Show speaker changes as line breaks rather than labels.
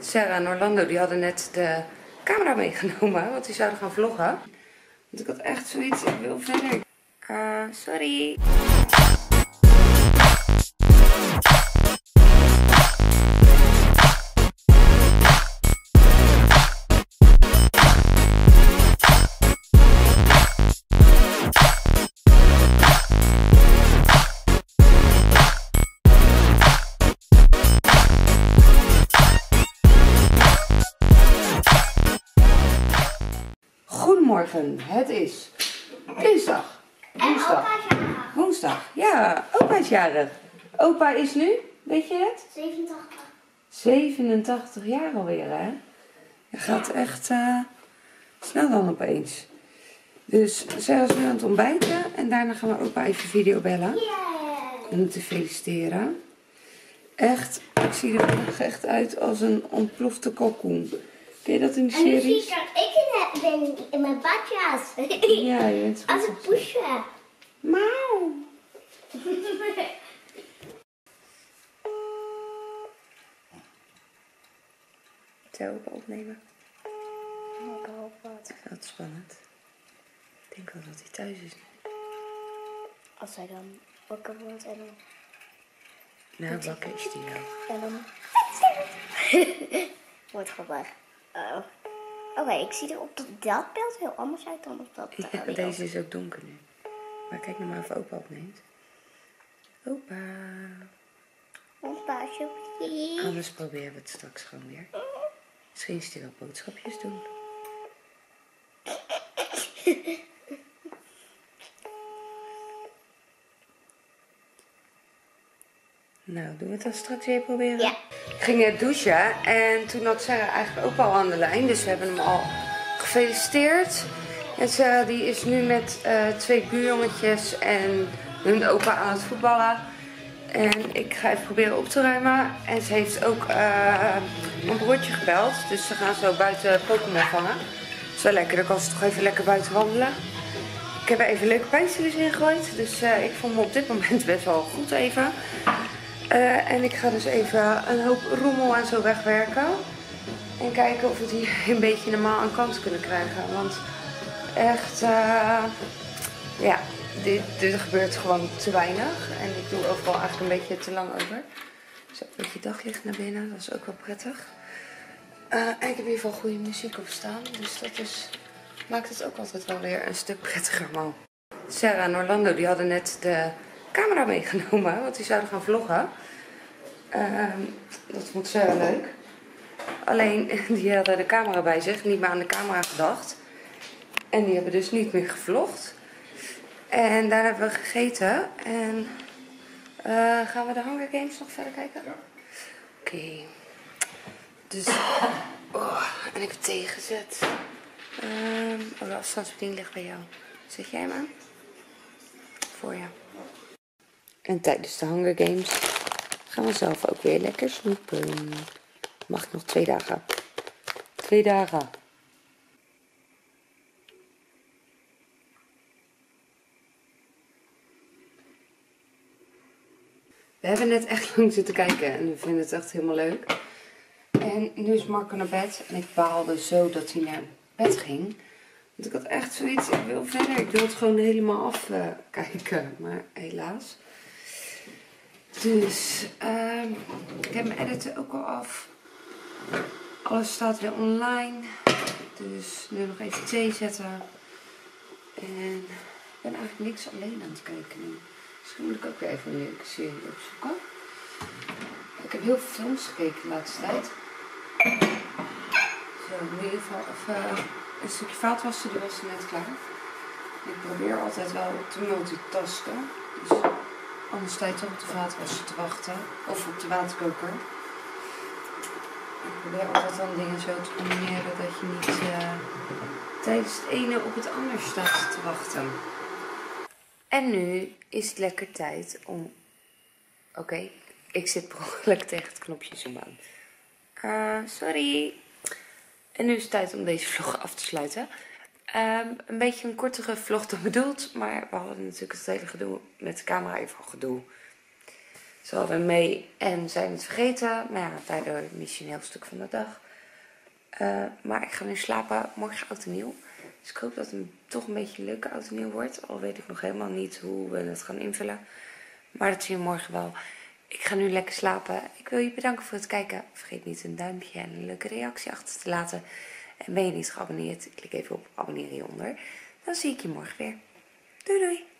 Sarah en Orlando die hadden net de camera meegenomen, want die zouden gaan vloggen. Want ik had echt zoiets, ik wil verder. Sorry. Goedemorgen, het is dinsdag, woensdag. Ja, opa is jarig. Opa is nu, weet je het?
87.
87 jaar alweer, hè? Je gaat echt snel dan opeens. Dus Sarah is nu aan het ontbijten en daarna gaan we opa even video bellen. Om hem te feliciteren. Echt, ik zie er echt uit als een ontplofte kalkoen. Ken je dat in de series?
En nu zie ik dat ik ben in mijn badjas.
Ja, je bent
als een poesje.
Mauw. Zou ik opnemen?
Ik hoop wat.
Wat spannend. Ik denk wel dat hij thuis is.
Als hij dan wakker wordt en dan...
Nou, wakker is hij nou.
En dan... wordt grappig. Oké, ik zie er op dat beeld heel anders uit dan op dat
Ja, deze is ook donker nu. Maar kijk nou maar of opa opneemt. Opa.
Opa, alsjeblieft.
Anders proberen we het straks gewoon weer. Misschien is hij wel boodschapjes doen. Nou, doen we het dan straks weer proberen?
Ja.
Ik ging net douchen en toen had Sarah eigenlijk ook al aan de lijn. Dus we hebben hem al gefeliciteerd. En Sarah die is nu met 2 buurjongetjes en hun opa aan het voetballen. En ik ga even proberen op te ruimen. En ze heeft ook mijn broertje gebeld. Dus ze gaan zo buiten Pokémon vangen. Dat is wel lekker, dan kan ze toch even lekker buiten wandelen. Ik heb er even leuke pijnstillers in gegooid. Dus ik voel me op dit moment best wel goed even. En ik ga dus even een hoop rommel en zo wegwerken. En kijken of we die een beetje normaal aan kant kunnen krijgen. Want echt, ja, dit gebeurt gewoon te weinig. En ik doe overal eigenlijk een beetje te lang over. Zo, een beetje daglicht naar binnen, dat is ook wel prettig. En ik heb in ieder geval goede muziek op staan. Dus dat maakt het ook altijd wel weer een stuk prettiger, man. Sarah en Orlando die hadden net de camera meegenomen, want die zouden gaan vloggen. Dat vond Sarah leuk. Alleen, die hadden de camera bij zich, niet meer aan de camera gedacht. En die hebben dus niet meer gevlogd. En daar hebben we gegeten. En gaan we de Hunger Games nog verder kijken? Ja. Oké. Dus, en ik heb thee gezet. De afstandsbediening ligt bij jou. Zet jij hem aan? Voor je. En tijdens de Hunger Games gaan we zelf ook weer lekker snoepen. Mag ik nog 2 dagen? 2 dagen. We hebben net echt lang zitten kijken en we vinden het echt helemaal leuk. En nu is Marco naar bed en ik baalde zo dat hij naar bed ging. Want ik had echt zoiets, ik wil verder, ik wil het gewoon helemaal afkijken, maar helaas. Dus ik heb mijn editen ook al af. Alles staat weer online. Dus nu nog even thee zetten. En ik ben eigenlijk niks alleen aan het kijken nu. Misschien moet ik ook weer even een leuke serie opzoeken. Ik heb heel veel films gekeken de laatste tijd. Zo, in ieder geval even een stukje vaatwassen, die was er net klaar. Ik probeer altijd wel te multitasken. Dus anders sta je toch op de vaatwasser te wachten. Of op de waterkoker. Ik probeer altijd dan dingen zo te combineren dat je niet tijdens het ene op het ander staat te wachten. En nu is het lekker tijd om... Oké, ik zit per ongeluk tegen het knopje zoom aan. Sorry. En nu is het tijd om deze vlog af te sluiten. Een beetje een kortere vlog dan bedoeld. Maar we hadden natuurlijk het hele gedoe met de camera even gedoe. Ze hadden mee en zijn het vergeten. Maar ja, daardoor mis je een heel stuk van de dag. Maar ik ga nu slapen. Morgen oud en nieuw. Dus ik hoop dat het toch een beetje een leuke oud en nieuw wordt. Al weet ik nog helemaal niet hoe we het gaan invullen. Maar dat zien we morgen wel. Ik ga nu lekker slapen. Ik wil je bedanken voor het kijken. Vergeet niet een duimpje en een leuke reactie achter te laten. En ben je niet geabonneerd, klik even op abonneren hieronder. Dan zie ik je morgen weer. Doei doei!